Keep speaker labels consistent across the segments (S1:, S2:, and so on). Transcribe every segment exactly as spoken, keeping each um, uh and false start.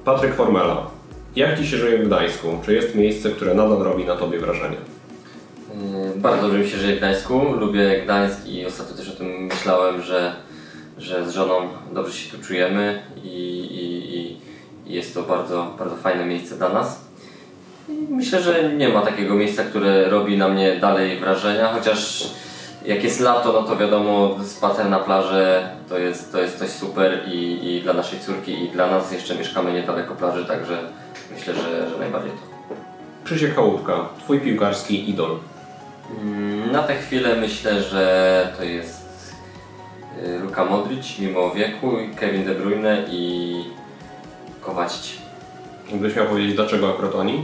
S1: Patryk Formela. Jak Ci się żyje w Gdańsku? Czy jest miejsce, które nadal robi na Tobie wrażenie?
S2: Yy, bardzo dobrze mi się żyje w Gdańsku. Lubię Gdańsk i ostatnio też o tym myślałem, że, że z żoną dobrze się tu czujemy i, i, i jest to bardzo, bardzo fajne miejsce dla nas. I myślę, że nie ma takiego miejsca, które robi na mnie dalej wrażenia, chociaż jak jest lato, no to wiadomo, spacer na plaży to jest, to jest coś super i, i dla naszej córki i dla nas. Jeszcze mieszkamy niedaleko plaży, także myślę, że, że najbardziej to.
S1: Krzysiek Chałupka, Twój piłkarski idol.
S2: Na tę chwilę myślę, że to jest Luka Modric mimo wieku, Kevin De Bruyne i Kovacic.
S1: Gdybyś miał powiedzieć, dlaczego akurat oni?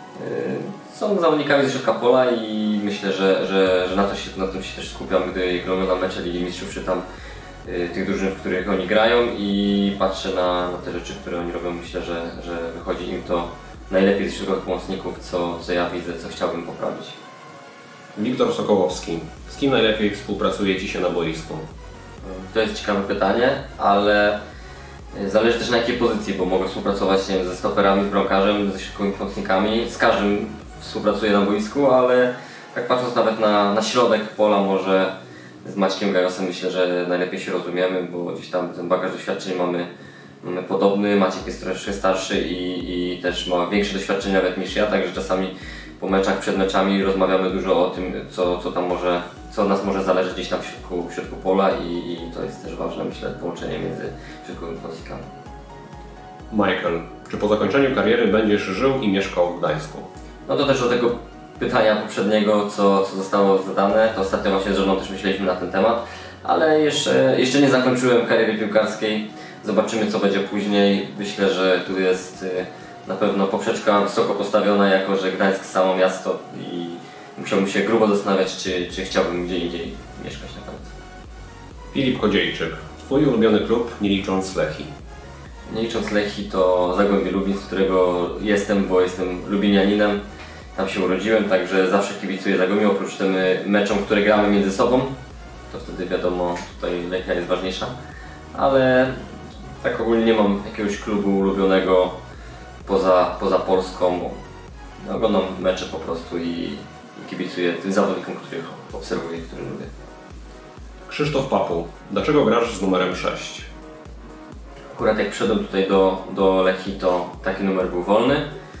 S2: Są zawodnikami z środka pola i myślę, że, że, że na, to się, na tym się też skupiam, gdy gramy na mecze Ligi Mistrzów, czy tam y, tych drużyn, w których oni grają i patrzę na, na te rzeczy, które oni robią. Myślę, że, że wychodzi im to najlepiej z środkowych pomocników, co, co ja widzę, co chciałbym poprawić.
S1: Wiktor Sokołowski. Z kim najlepiej współpracuje Ci się na boisku?
S2: To jest ciekawe pytanie, ale zależy też na jakiej pozycji, bo mogę współpracować nie wiem, ze stoperami, z bramkarzem, ze środkowymi pomocnikami. Z każdym współpracuję na boisku, ale tak patrząc nawet na, na środek pola, może z Maćkiem Gajosem myślę, że najlepiej się rozumiemy, bo gdzieś tam ten bagaż doświadczeń mamy, mamy podobny. Maciek jest troszkę starszy i, i też ma większe doświadczenie nawet niż ja, także czasami po meczach, przed meczami rozmawiamy dużo o tym, co, co tam może, co od nas może zależeć gdzieś tam w środku, w środku pola i, i to jest też ważne, myślę, połączenie między środkowymi pomocnikami.
S1: Michael, czy po zakończeniu kariery będziesz żył i mieszkał w Gdańsku?
S2: No to też do tego pytania poprzedniego, co, co zostało zadane, to ostatnio właśnie z żoną też myśleliśmy na ten temat, ale jeszcze, jeszcze nie zakończyłem kariery piłkarskiej, zobaczymy co będzie później. Myślę, że tu jest na pewno poprzeczka wysoko postawiona, jako że Gdańsk samo miasto i musiałbym się grubo zastanawiać, czy, czy chciałbym gdzie indziej mieszkać na końcu.
S1: Filip Kodziejczyk, Twój ulubiony klub, nie licząc Lechii?
S2: Nie licząc Lechii to Zagłębie Lubin, z którego jestem, bo jestem lubinianinem. Tam się urodziłem, także zawsze kibicuję Zagłębiu, oprócz tym meczom, które gramy między sobą. To wtedy wiadomo, tutaj Lechia jest ważniejsza. Ale tak ogólnie nie mam jakiegoś klubu ulubionego poza, poza Polską. Bo oglądam mecze po prostu i, i kibicuję tym zawodnikom, których obserwuję, których lubię.
S1: Krzysztof Papuł, dlaczego grasz z numerem sześć?
S2: Akurat jak przyszedłem tutaj do, do Lechii, to taki numer był wolny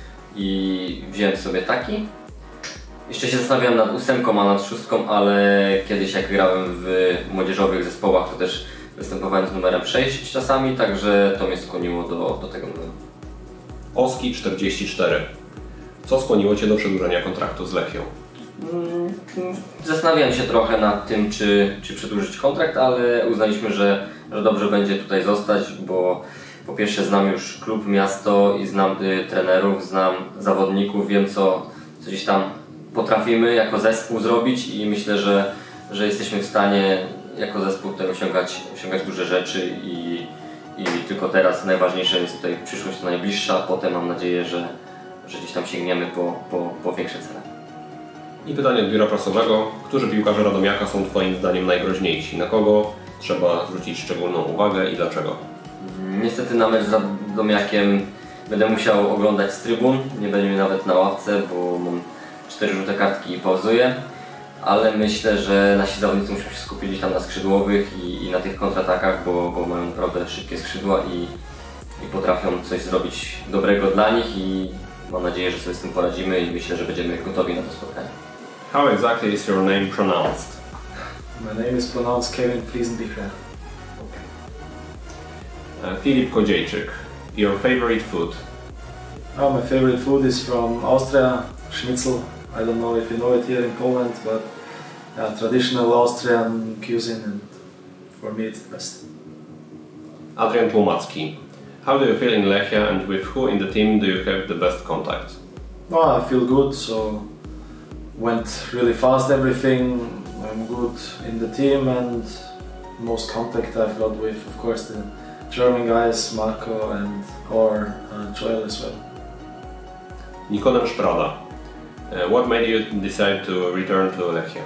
S2: i wziąłem sobie taki. Jeszcze się zastanawiałem nad ósemką, a nad szóstką, ale kiedyś jak grałem w młodzieżowych zespołach, to też występowałem z numerem sześć czasami, także to mnie skłoniło do, do tego numeru.
S1: Oski czterdzieści cztery. Co skłoniło Cię do przedłużenia kontraktu z Lechią?
S2: Zastanawiałem się trochę nad tym, czy, czy przedłużyć kontrakt, ale uznaliśmy, że, że dobrze będzie tutaj zostać, bo po pierwsze znam już klub, miasto i znam y, trenerów, znam zawodników, wiem co, co gdzieś tam potrafimy jako zespół zrobić i myślę, że, że jesteśmy w stanie jako zespół tutaj osiągać, osiągać duże rzeczy i, i tylko teraz najważniejsze jest tutaj przyszłość najbliższa, potem mam nadzieję, że, że gdzieś tam sięgniemy po, po, po większe cele.
S1: I pytanie od biura prasowego. Którzy piłkarze Radomiaka są Twoim zdaniem najgroźniejsi? Na kogo trzeba zwrócić szczególną uwagę i dlaczego?
S2: Niestety na mecz z Radomiakiem będę musiał oglądać z trybun, nie będzie mnie nawet na ławce, bo mam cztery żółte kartki i pauzuję. Ale myślę, że nasi zawodnicy muszą się skupić gdzieś tam na skrzydłowych i, i na tych kontratakach, bo, bo mają naprawdę szybkie skrzydła i, i potrafią coś zrobić dobrego dla nich i mam nadzieję, że sobie z tym poradzimy i myślę, że będziemy gotowi na to spotkanie.
S1: How exactly is your name pronounced?
S3: My name is pronounced Kevin Fliesenbichler.
S1: Uh, Filip Kodziejczyk, your favorite food?
S3: Oh, my favorite food is from Austria, schnitzel. I don't know if you know it here in Poland, but yeah, traditional Austrian cuisine, and for me it's the best.
S1: Adrian Tłumacki, how do you feel in Lechia and with who in the team do you have the best contact?
S3: Oh, I feel good, so went really fast everything. I'm good in the team and most contact I've got with, of course, the German guys, Marco and or uh, Joel as well.
S1: Nikodem Szprada, uh, what made you decide to return to Lechia?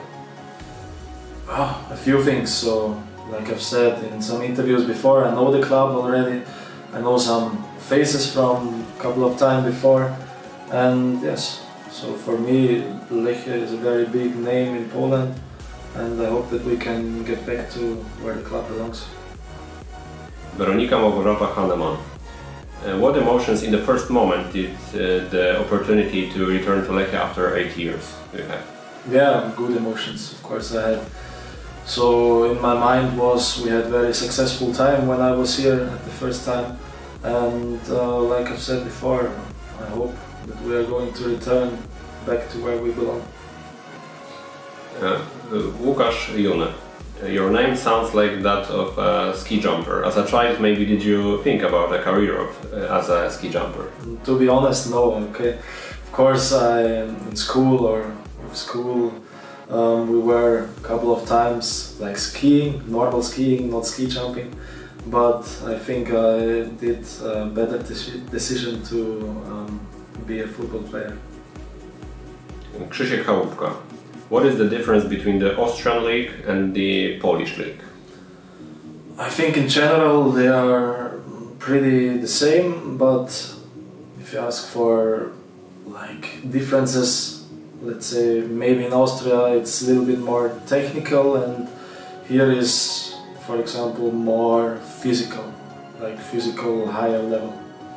S3: Oh, a few things. So, like I've said in some interviews before, I know the club already. I know some faces from a couple of times before, and yes, so for me Lechia is a very big name in Poland, and I hope that we can get back to where the club belongs.
S1: Weronika Małgorzata Hanneman. Uh, what emotions in the first moment did uh, the opportunity to return to Lechia after eight years do you have?
S3: Yeah, good emotions, of course I had. So in my mind was we had very successful time when I was here at the first time, and uh, like I've said before, I hope that we are going to return back to where we belong.
S1: Uh, uh, Łukasz June. Your name sounds like that of a ski jumper. As a child, maybe did you think about a career of, uh, as a ski jumper?
S3: To be honest, no. Okay, of course, I in school or with school um, we were a couple of times like skiing, normal skiing, not ski jumping. But I think I did a better deci decision to um, be a football player.
S1: Krzysiek Chałupka. What is the difference between the Austrian league and the Polish league?
S3: I think in general they are pretty the same, but if you ask for like differences, let's say maybe in Austria it's a little bit more technical, and here is, for example, more physical, like physical higher level.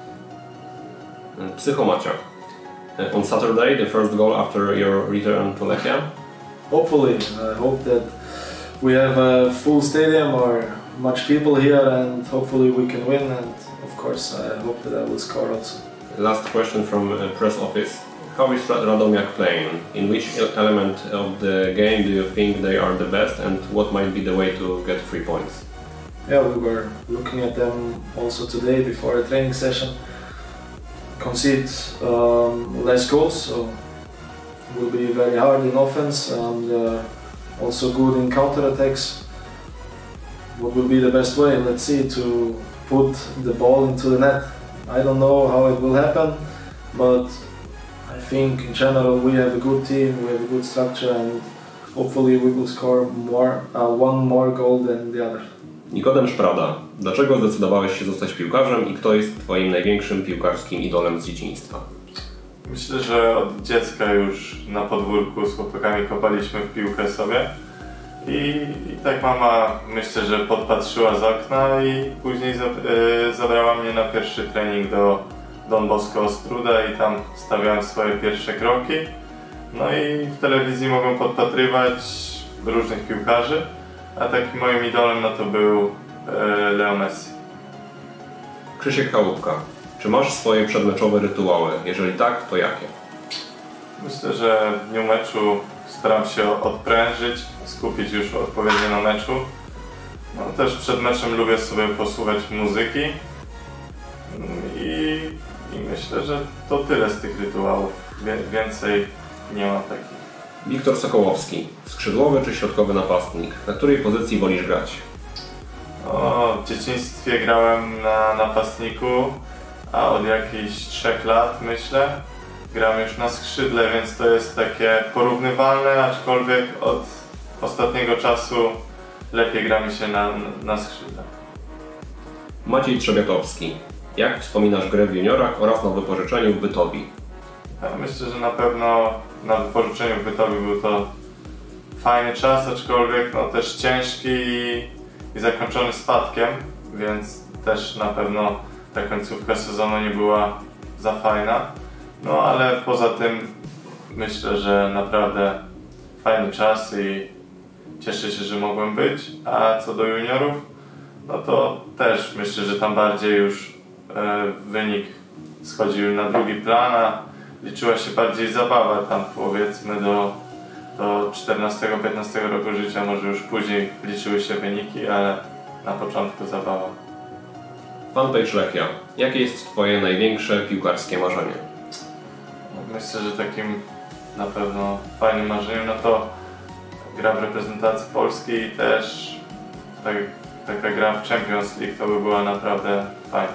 S1: Psycho Macia. Uh, on Saturday, the first goal after your return to Lechia?
S3: Hopefully, I hope that we have a full stadium or much people here, and hopefully we can win, and of course I hope that I will score also.
S1: Last question from uh, press office. How is Radomiak playing? In which element of the game do you think they are the best, and what might be the way to get three points?
S3: Yeah, we were looking at them also today before a training session. Concede um, less goals, so it will be very hard in offense, and uh, also good in counter-attacks. What will be the best way? Let's see, to put the ball into the net. I don't know how it will happen, but I think in general we have a good team, we have a good structure, and hopefully we will score more, uh, one more goal than the other.
S1: Nikodem Szprada. Dlaczego zdecydowałeś się zostać piłkarzem i kto jest twoim największym piłkarskim idolem z dzieciństwa?
S4: Myślę, że od dziecka już na podwórku z chłopakami kopaliśmy w piłkę sobie i, i tak mama, myślę, że podpatrzyła z okna i później za, e, zabrała mnie na pierwszy trening do Don Bosco Ostróda i tam stawiałem swoje pierwsze kroki. No i w telewizji mogłem podpatrywać różnych piłkarzy, a takim moim idolem no to był e, Leo Messi.
S1: Krzysiek Chałupka. Czy masz swoje przedmeczowe rytuały? Jeżeli tak, to jakie?
S4: Myślę, że w dniu meczu staram się odprężyć, skupić już odpowiednio na meczu. No, też przed meczem lubię sobie posłuchać muzyki i, i myślę, że to tyle z tych rytuałów. Wie, więcej nie ma takich.
S1: Wiktor Sokołowski. Skrzydłowy czy środkowy napastnik? Na której pozycji wolisz grać?
S4: O, w dzieciństwie grałem na napastniku, a od jakichś trzech lat, myślę, gram już na skrzydle, więc to jest takie porównywalne, aczkolwiek od ostatniego czasu lepiej gra mi się na, na skrzydle.
S1: Maciej Trzebiatowski. Jak wspominasz grę w juniorach oraz na wypożyczeniu w Bytowi?
S4: Ja myślę, że na pewno na wypożyczeniu w Bytowi był to fajny czas, aczkolwiek no, też ciężki i, i zakończony spadkiem, więc też na pewno ta końcówka sezonu nie była za fajna. No ale poza tym myślę, że naprawdę fajny czas i cieszę się, że mogłem być. A co do juniorów, no to też myślę, że tam bardziej już e, wynik schodził na drugi plan, a liczyła się bardziej zabawa tam powiedzmy do, do czternastego piętnastego roku życia, może już później liczyły się wyniki, ale na początku zabawa.
S1: Fanpage Lechia. Jakie jest twoje największe piłkarskie marzenie?
S4: Myślę, że takim na pewno fajnym marzeniem no to gra w reprezentacji Polski i też tak, taka gra w Champions League to by była naprawdę fajna.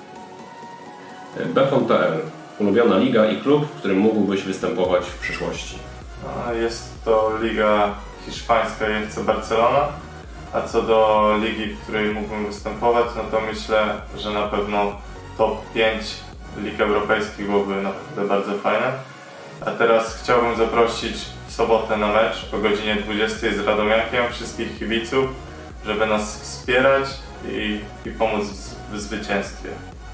S1: Befon kropka p l. Ulubiona liga i klub, w którym mógłbyś występować w przyszłości?
S4: No, jest to liga hiszpańska i F C Barcelona, A co do ligi, w której mógłbym występować, no to myślę, że na pewno top pięć lig europejskich byłoby naprawdę bardzo fajne. A teraz chciałbym zaprosić w sobotę na mecz o godzinie dwudziestej z Radomiakiem wszystkich kibiców, żeby nas wspierać i, i pomóc w zwycięstwie.